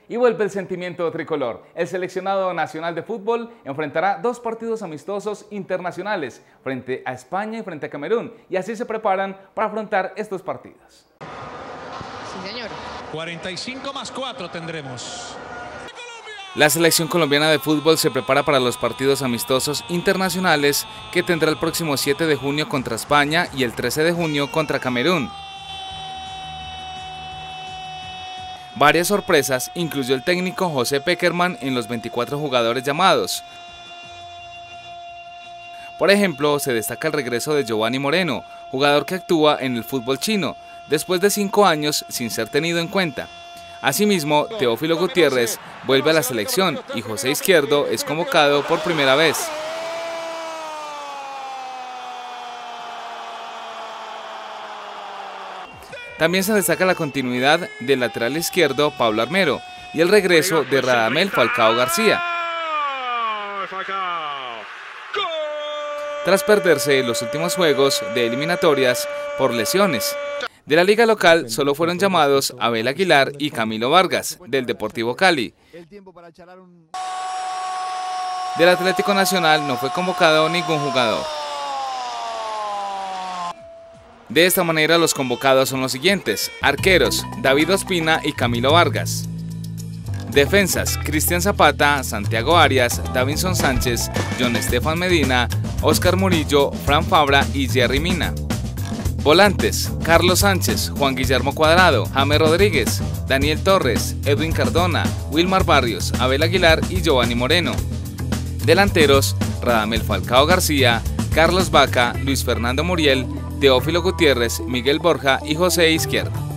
Y vuelve el sentimiento tricolor. El seleccionado nacional de fútbol enfrentará 2 partidos amistosos internacionales frente a España y frente a Camerún. Y así se preparan para afrontar estos partidos. Sí, señor. 45+4 tendremos. La selección colombiana de fútbol se prepara para los partidos amistosos internacionales que tendrá el próximo 7 de junio contra España y el 13 de junio contra Camerún. Varias sorpresas incluyó el técnico José Pekerman en los 24 jugadores llamados. Por ejemplo, se destaca el regreso de Giovanni Moreno, jugador que actúa en el fútbol chino, después de 5 años sin ser tenido en cuenta. Asimismo, Teófilo Gutiérrez vuelve a la selección y José Izquierdo es convocado por primera vez. También se destaca la continuidad del lateral izquierdo Pablo Armero y el regreso de Radamel Falcao García, tras perderse los últimos juegos de eliminatorias por lesiones. De la liga local solo fueron llamados Abel Aguilar y Camilo Vargas, del Deportivo Cali. Del Atlético Nacional no fue convocado ningún jugador. De esta manera los convocados son los siguientes: arqueros, David Ospina y Camilo Vargas. Defensas, Cristian Zapata, Santiago Arias, Davinson Sánchez, John Estefan Medina, Oscar Murillo, Fran Fabra y Jerry Mina. Volantes, Carlos Sánchez, Juan Guillermo Cuadrado, James Rodríguez, Daniel Torres, Edwin Cardona, Wilmar Barrios, Abel Aguilar y Giovanni Moreno. Delanteros, Radamel Falcao García, Carlos Vaca, Luis Fernando Muriel, Teófilo Gutiérrez, Miguel Borja y José Izquierdo.